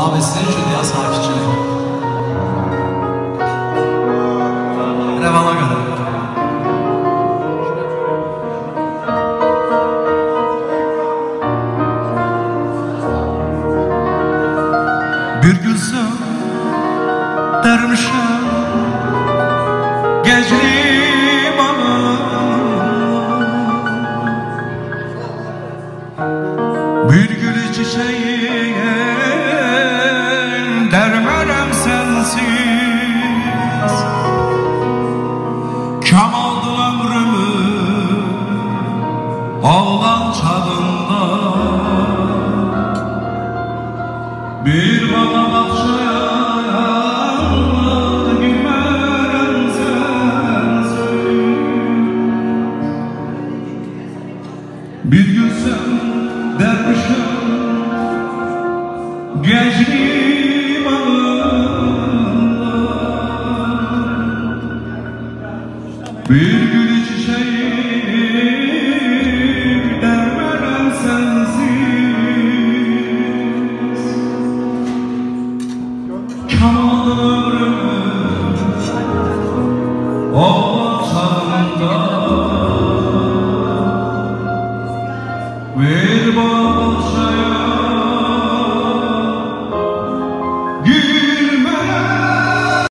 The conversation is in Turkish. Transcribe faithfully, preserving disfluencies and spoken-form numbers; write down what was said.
Abi sizin için ya sakitçilik. Revana kadar. Bir gülsün dermişim gecli bana, bir gülü çiçeğin dermenem sensiz. Kam oldu ömrümü oğlan çağında, bir bana bakşaya gülmem sensiz. Bir gülsem dermişim gençliğim ağında, bir gülü çiçeğim dermeden sensiz. Kamalın ömrümü oğlan çağında, bir bana